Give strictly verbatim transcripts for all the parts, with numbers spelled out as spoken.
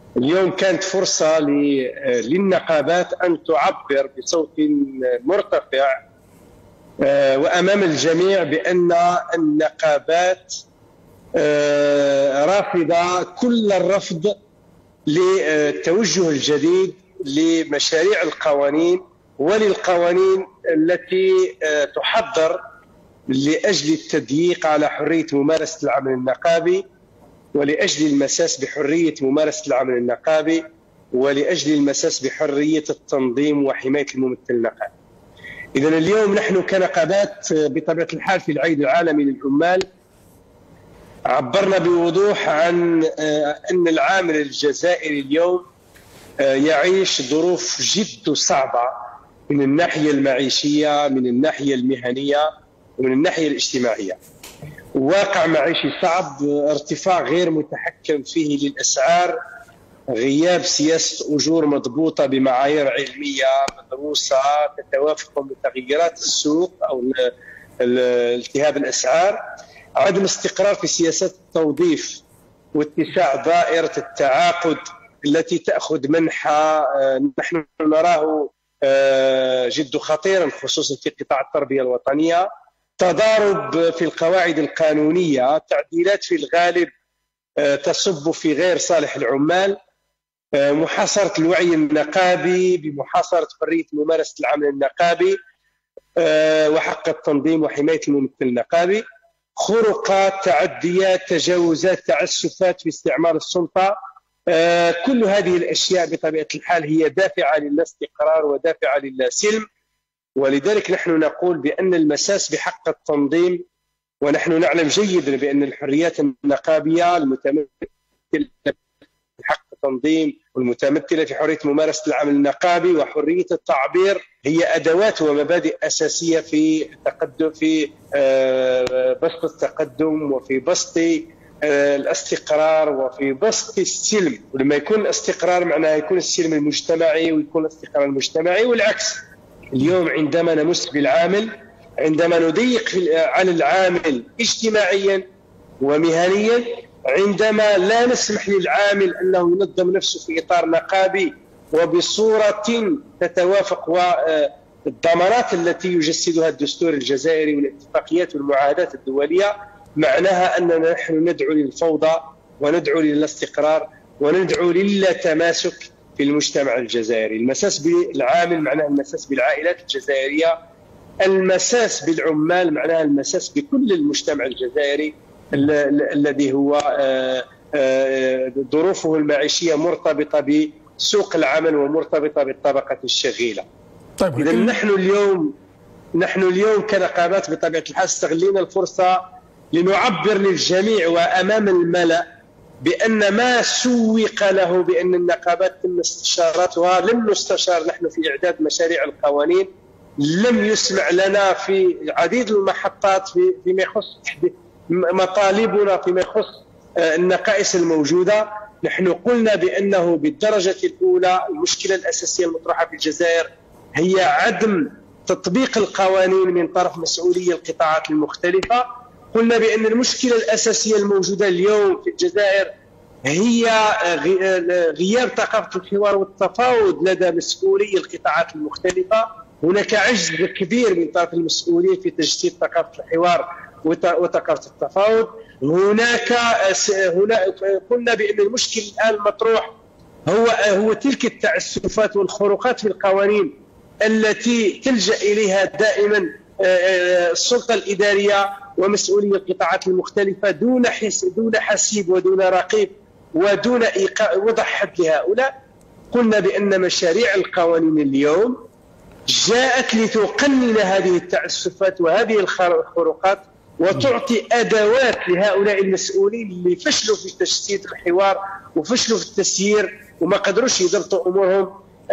اليوم كانت فرصة للنقابات أن تعبر بصوت مرتفع وأمام الجميع بأن النقابات رافضة كل الرفض للتوجه الجديد لمشاريع القوانين وللقوانين التي تحضر لأجل التضييق على حرية ممارسة العمل النقابي، ولأجل المساس بحرية ممارسة العمل النقابي، ولأجل المساس بحرية التنظيم وحماية الممثل النقابي. إذن اليوم نحن كنقابات بطبيعة الحال في العيد العالمي للعمال عبرنا بوضوح عن أن العامل الجزائري اليوم يعيش ظروف جد صعبة من الناحية المعيشية، من الناحية المهنية، ومن الناحية الاجتماعية. واقع معيشي صعب، ارتفاع غير متحكم فيه للأسعار، غياب سياسة أجور مضبوطة بمعايير علمية مدروسة تتوافق مع تغيرات السوق أو التهاب الأسعار، عدم استقرار في سياسات التوظيف واتساع دائرة التعاقد التي تأخذ منحى نحن نراه جد خطيرا خصوصا في قطاع التربية الوطنية، تضارب في القواعد القانونية، تعديلات في الغالب تصب في غير صالح العمال، محاصرة الوعي النقابي بمحاصرة حرية ممارسة العمل النقابي وحق التنظيم وحماية الممثل النقابي، خروقات، تعديات، تجاوزات، تعسفات في استعمال السلطة. كل هذه الأشياء بطبيعة الحال هي دافعة للا استقرار ودافعة للا سلم، ولذلك نحن نقول بأن المساس بحق التنظيم، ونحن نعلم جيدا بأن الحريات النقابية المتمثلة في حق التنظيم والمتمثلة في حرية ممارسة العمل النقابي وحرية التعبير هي أدوات ومبادئ أساسية في التقدم، في بسط التقدم وفي بسط الاستقرار وفي بسط السلم. ولما يكون الاستقرار معناه يكون السلم المجتمعي ويكون الاستقرار المجتمعي، والعكس. اليوم عندما نمس بالعامل، عندما نضيق على العامل اجتماعيا ومهنيا، عندما لا نسمح للعامل أنه ينظم نفسه في إطار نقابي وبصورة تتوافق والضمانات التي يجسدها الدستور الجزائري والاتفاقيات والمعاهدات الدولية، معناها أننا نحن ندعو للفوضى وندعو للاستقرار وندعو للا تماسك في المجتمع الجزائري. المساس بالعامل معناه المساس بالعائلات الجزائرية، المساس بالعمال معناه المساس بكل المجتمع الجزائري الذي هو ظروفه المعيشية مرتبطة بسوق العمل ومرتبطة بالطبقة الشغيلة. طيب، إذا نحن اليوم نحن اليوم كنقابات بطبيعة الحال استغلينا الفرصة لنعبر للجميع وأمام الملأ بأن ما سوق له بأن النقابات تم استشارتها، لم نستشار نحن في إعداد مشاريع القوانين، لم يسمع لنا في عديد المحطات فيما يخص مطالبنا فيما يخص النقائص الموجودة. نحن قلنا بأنه بالدرجة الأولى المشكلة الأساسية المطروحة في الجزائر هي عدم تطبيق القوانين من طرف مسؤولي القطاعات المختلفة. قلنا بأن المشكلة الأساسية الموجودة اليوم في الجزائر هي غياب ثقافة الحوار والتفاوض لدى مسؤولي القطاعات المختلفة. هناك عجز كبير من طرف المسؤولين في تجسيد ثقافة الحوار وثقافة التفاوض. هناك هنا قلنا بأن المشكل الآن المطروح هو هو تلك التعسفات والخروقات في القوانين التي تلجأ إليها دائما السلطة الإدارية ومسؤولي القطاعات المختلفة دون حس دون حسيب ودون رقيب ودون وضع حد لهؤلاء. قلنا بأن مشاريع القوانين اليوم جاءت لتقنن هذه التعسفات وهذه الخروقات وتعطي أدوات لهؤلاء المسؤولين اللي فشلوا في تجسيد الحوار وفشلوا في التسيير وما قدروش يضبطوا أمورهم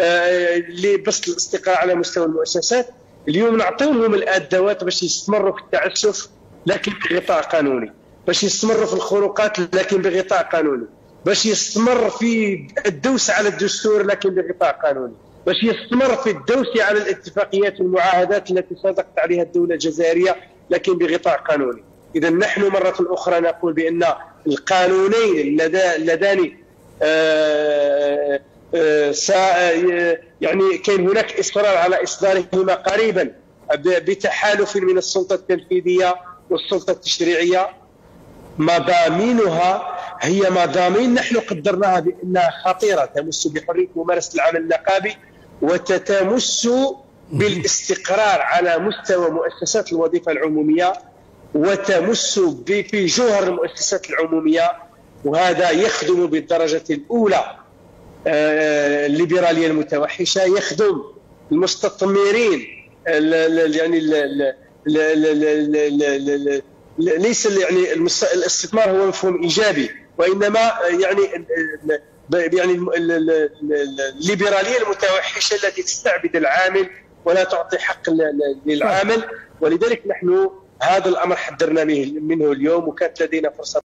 لبسط الاستقرار على مستوى المؤسسات. اليوم نعطيهم الأدوات باش يستمروا في التعسف لكن بغطاء قانوني، باش يستمروا في الخروقات لكن بغطاء قانوني، باش يستمر في الدوس على الدستور لكن بغطاء قانوني، باش يستمر في الدوس على الاتفاقيات والمعاهدات التي صادقت عليها الدولة الجزائرية لكن بغطاء قانوني. إذا نحن مرة أخرى نقول بأن القانونين اللذان يعني كاين هناك اصرار على اصدارهما قريبا بتحالف من السلطه التنفيذيه والسلطه التشريعيه. مضامينها هي مضامين نحن قدرناها بانها خطيره، تمس بحريه ممارسه العمل النقابي وتتمس بالاستقرار على مستوى مؤسسات الوظيفه العموميه، وتمس في جوهر المؤسسات العموميه، وهذا يخدم بالدرجه الاولى الليبراليه المتوحشه، يخدم المستثمرين يعني ليس يعني الاستثمار هو مفهوم ايجابي، وانما يعني يعني الليبراليه المتوحشه التي تستعبد العامل ولا تعطي حق للعامل. ولذلك نحن هذا الامر حذرنا منه اليوم، وكانت لدينا فرصه